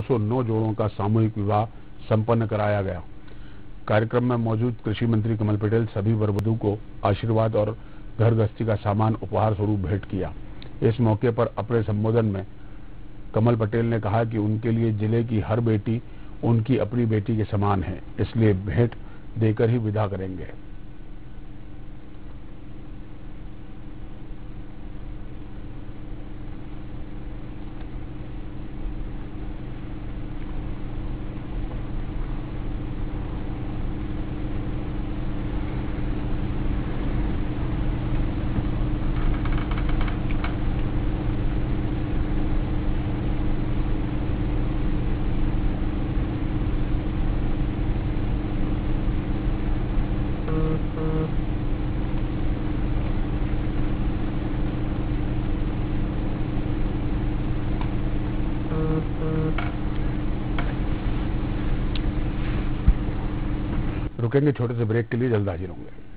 209 जोड़ों का सामूहिक विवाह संपन्न कराया गया। कार्यक्रम में मौजूद कृषि मंत्री कमल पटेल सभी वर वधू को आशीर्वाद और घर गृहस्थी का सामान उपहार स्वरूप भेंट किया। इस मौके पर अपने संबोधन में कमल पटेल ने कहा कि उनके लिए जिले की हर बेटी उनकी अपनी बेटी के समान है, इसलिए भेंट देकर ही विदा करेंगे। रुकेंगे छोटे से ब्रेक के लिए, जल्द हाजिर होंगे।